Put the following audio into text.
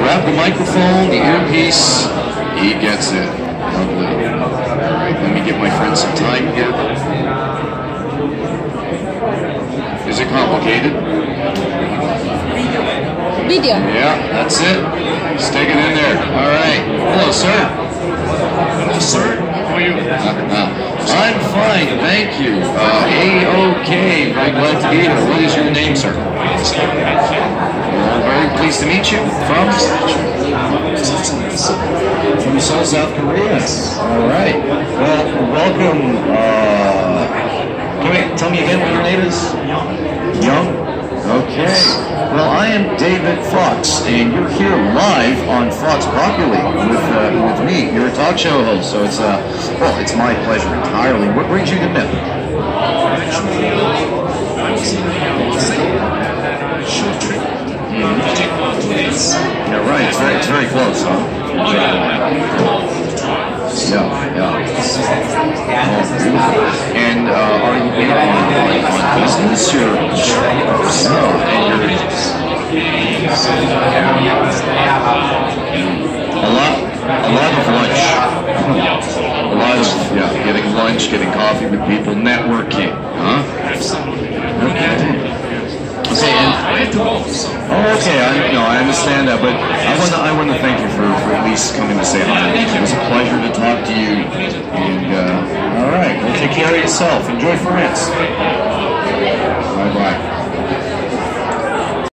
grab the microphone, the earpiece. He gets it. Lovely. Alright, let me give my friend some time here. Is it complicated? Video. Yeah, that's it. Stick it in there. Alright. Hello, sir. Hello, sir. How are you? I'm fine, thank you. A-OK. Very glad to be here. What is your name, sir? Very pleased to meet you. From Seoul, South Korea. All right. Well, welcome. Tell me again what your name is? Young. Okay. Well, I am David Fox, and you're here live on Fox Popularly with me. You're a talk show host, so it's well, it's my pleasure entirely. What brings you to Mip? Short trip. Yeah, right. It's very close, huh? Yeah. Oh, beautiful. And are you here on business or? No. A lot of lunch. A lot of getting lunch, getting coffee with people, networking, huh? Okay. Okay, and oh, okay. I understand that, but I want to thank you for at least coming to say hi. It was a pleasure to talk to you. And all right, well, take care of yourself. Enjoy France. Bye bye.